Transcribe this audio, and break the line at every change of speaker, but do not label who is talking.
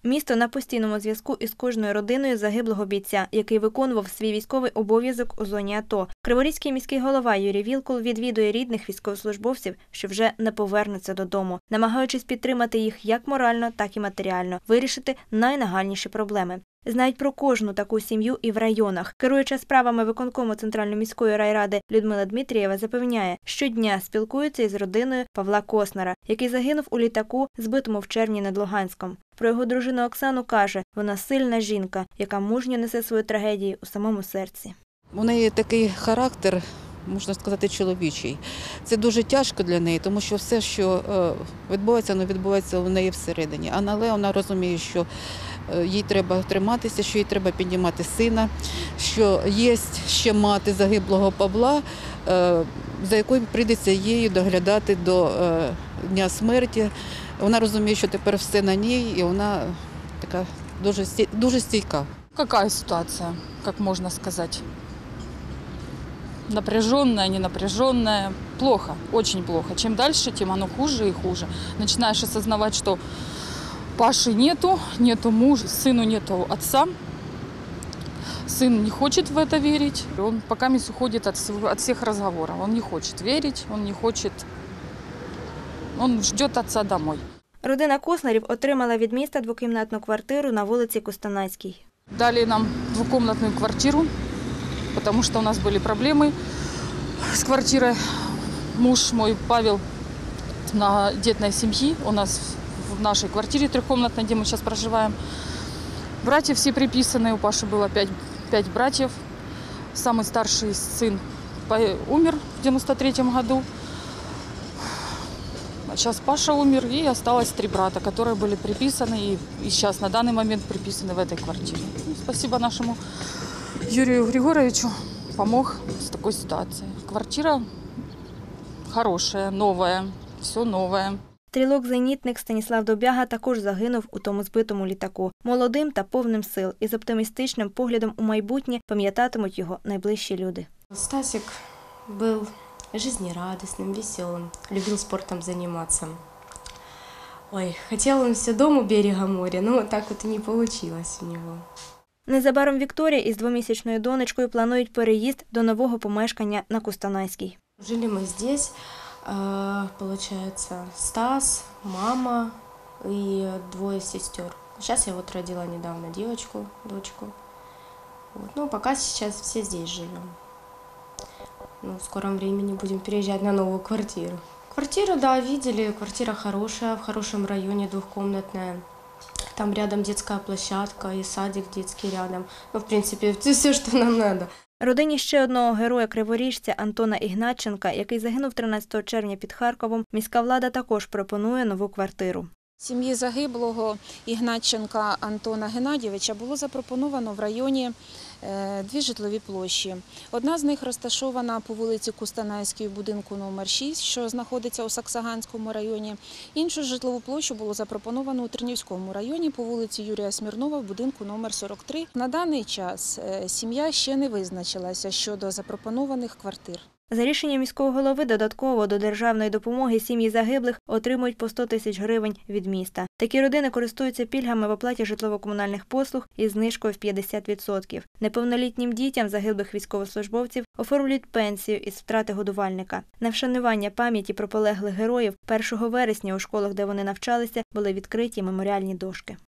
Місто на постійному зв'язку із кожною родиною загиблого бійця, який виконував свій військовий обов'язок у зоні АТО. Криворізький міський голова Юрій Вілкул відвідує рідних військовослужбовців, що вже не повернуться додому, намагаючись підтримати їх як морально, так і матеріально, вирішити найнагальніші проблеми. Знають про кожну таку сім'ю і в районах. Керуюча справами виконкому Центральної міської райради Людмила Дмитрієва запевняє, щодня спілкується із родиною Павла Коснера, який загинув у літаку, збитому в червні над Луганськом. Про його дружину Оксану каже, вона сильна жінка, яка мужньо несе свою трагедію у самому серці.
У неї такий характер, можна сказати, чоловічий. Це дуже тяжко для неї, тому що все, що відбувається, воно відбувається у неї всередині. Але вона розуміє, що їй треба триматися, що їй треба піднімати сина, що є ще мати загиблого Павла, за якою прийдеться їй доглядати до дня смерті. Вона розуміє, що тепер все на ній, і вона така дуже стійка.
Какая ситуация, как можно сказать? Напряженная, ненапряженная. Плохо, очень плохо. Чем дальше, тем оно хуже и хуже. Начинаешь осознавать, что Паши нету мужа, сыну нету отца. Сын не хочет в это верить. Он пока уходит от всех разговоров. Он не хочет верить, он ждет отца домой.
Родина Коснерів отримала від міста двокімнатну квартиру на вулиці Кустанайській.
Дали нам двухкомнатную квартиру, потому что у нас были проблемы с квартирой. Муж мой, Павел, на многодетной семьи. У нас в нашей квартире трехкомнатной, где мы сейчас проживаем. Братья все приписаны. У Паши было 5 братьев. Самый старший сын умер в 93-м году. А сейчас Паша умер, и осталось 3 брата, которые были приписаны и сейчас на данный момент приписаны в этой квартире. Спасибо нашему Юрию Григорьевичу, помог с такой ситуацией. Квартира хорошая, новая, все новое.
Стрілок-зенітник Станіслав Добяга також загинув у тому збитому літаку. Молодим та повним сил і з оптимістичним поглядом у майбутнє пам'ятатимуть його найближчі люди.
Стасик був жизнерадостным, веселым, любил спортом заниматься. Ой, хотел он все дом у берега моря, но так вот и не получилось у него.
Незабаром Вікторія із 2-місячною донечкою планують переїзд до нового помешкання на Кустанайській.
Жили мы здесь, получается, Стас, мама и 2 сестер. Сейчас я вот родила недавно девочку, дочку. Вот. Ну, пока сейчас все здесь живем. Ну, в скором времени будем переезжать на новую квартиру. Квартиру, да, видели. Квартира хорошая, в хорошем районе, двухкомнатная. Там рядом детская площадка и садик детский рядом. Ну, в принципе, все, что нам надо.
Родині ще одного героя-криворіжця Антона Ігнатченка, який загинув 13 червня під Харковом, міська влада також пропонує нову квартиру.
Сім'ї загиблого Ігнатченка Антона Геннадійовича було запропоновано в районі 2 житлові площі. Одна з них розташована по вулиці Кустанайській, будинку номер 6, що знаходиться у Саксаганському районі. Іншу житлову площу було запропоновано у Тернівському районі по вулиці Юрія Смірнова, в будинку номер 43. На даний час сім'я ще не визначилася щодо запропонованих квартир.
За рішенням міського голови додатково до державної допомоги сім'ї загиблих отримують по 100 тисяч гривень від міста. Такі родини користуються пільгами в оплаті житлово-комунальних послуг із знижкою в 50%. Неповнолітнім дітям загиблих військовослужбовців оформлюють пенсію із втрати годувальника. На вшанування пам'яті про полеглих героїв 1 вересня у школах, де вони навчалися, були відкриті меморіальні дошки.